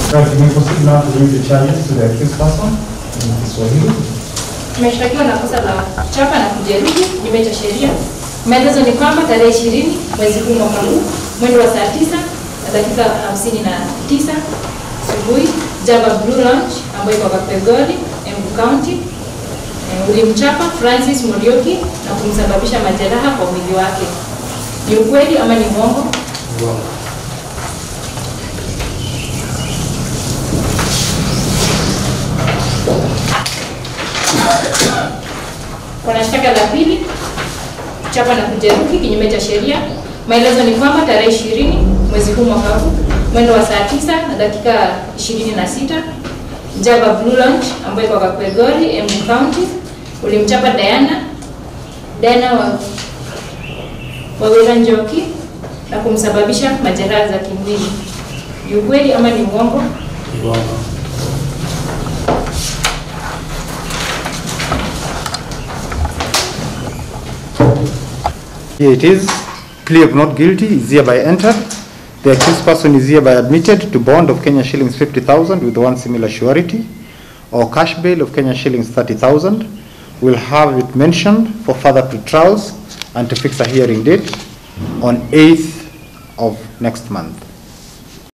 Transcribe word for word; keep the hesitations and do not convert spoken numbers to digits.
Right, we proceed now to read the charges to the accused person in Kiswahili. Tumeshtakiwa na kosa la kuchapa na kujeruhi kinyume cha sheria. Maelezo ni kwamba tarehe ishirini mwezi huu mwaka huu mwendo wa saa tisa na dakika hamsini na tisa asubuhi Java Blue Lounge ambayo iko Gakwegori, Embu County, e, ulimchapa Francis Muriuki na kumsababisha majeraha kwa mwili wake. Ni ukweli ama ni uongo? Uongo. Kuna shtaka la pili, kuchapa na kujeruhi kinyume cha sheria. Maelezo ni kwamba tarehe ishirini mwezi huu mwaka huu mwendo wa saa tisa na dakika ishirini na sita Java Blue Lounge ambayo iko Gakwegori, Embu County, ulimchapa Diana Diana wa Wawira Njoki na kumsababisha majeraha za kimwili. Ni ukweli ama ni uongo? Uongo. Here it is, plea of not guilty is hereby entered. The accused person is hereby admitted to bond of Kenya shillings fifty thousand with one similar surety, or cash bail of Kenya shillings thirty thousand. We'll have it mentioned for further pre-trials and to fix a hearing date on eighth of next month.